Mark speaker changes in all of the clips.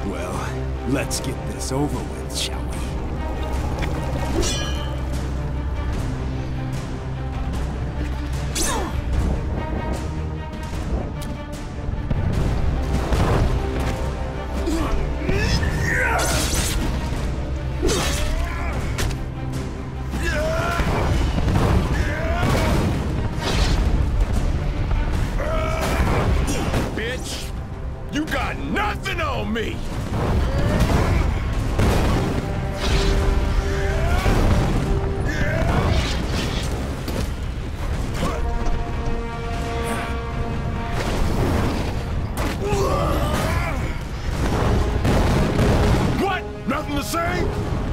Speaker 1: Well, let's get this over with, shall we?
Speaker 2: Bitch, you got nothing on me! What? Nothing to say?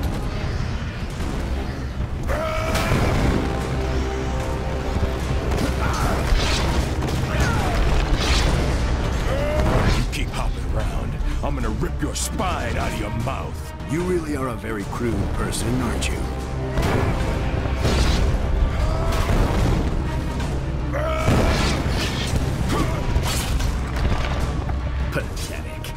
Speaker 2: You keep hopping around, I'm gonna rip your spine out of your mouth.
Speaker 1: You really are a very crude person, aren't you? Pathetic.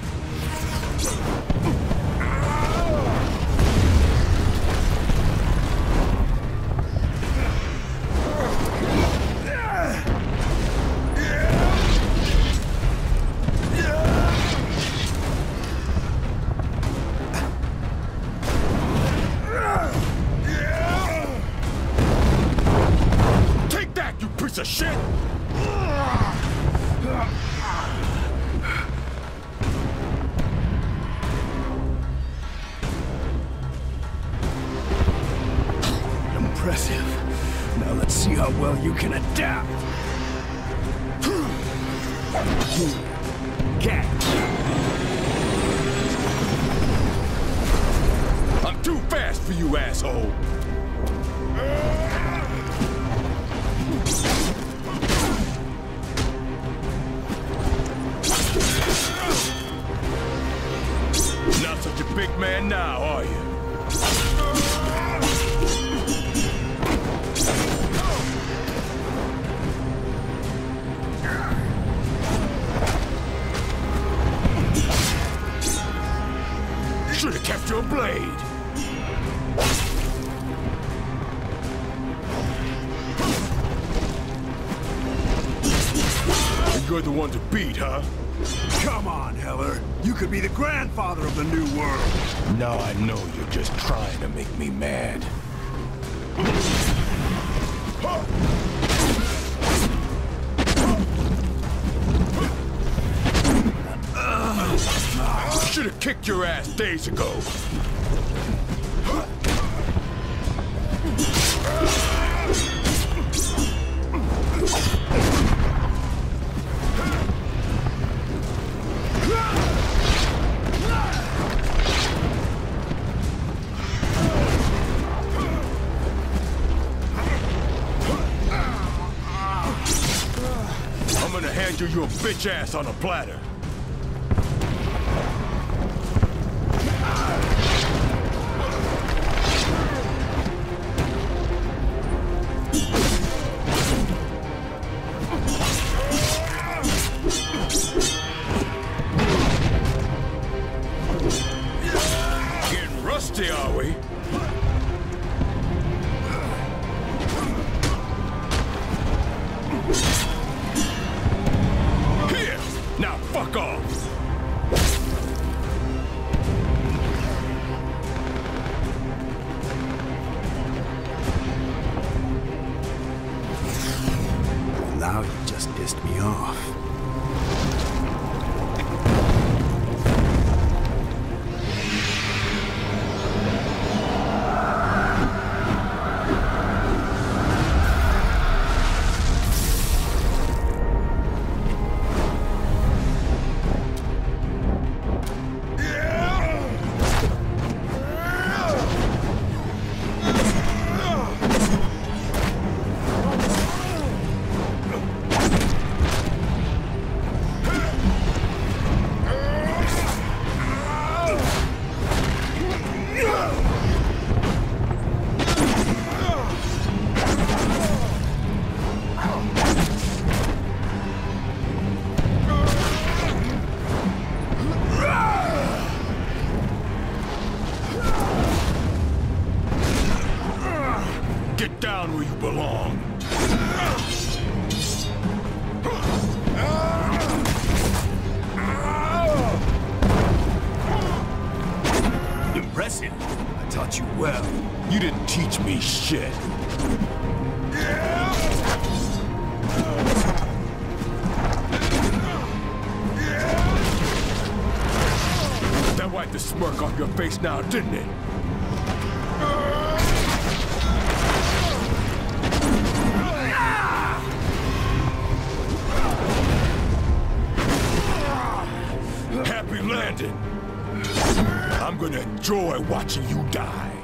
Speaker 2: Take that, you piece of shit!
Speaker 1: Impressive. Now let's see how well you can adapt. Catch.
Speaker 2: I'm too fast for you, asshole! Not such a big man now, are you? Should have kept your blade. You're the one to beat, huh?
Speaker 1: Come on, Heller. You could be the grandfather of the new world.
Speaker 2: Now I know you're just trying to make me mad. Should have kicked your ass days ago. I'm gonna hand you your bitch ass on a platter. Getting rusty, are we? Here! Now fuck down where you belong.
Speaker 1: Impressive. I taught you well.
Speaker 2: You didn't teach me shit. That wiped the smirk off your face now, didn't it? Happy landing. I'm gonna enjoy watching you die.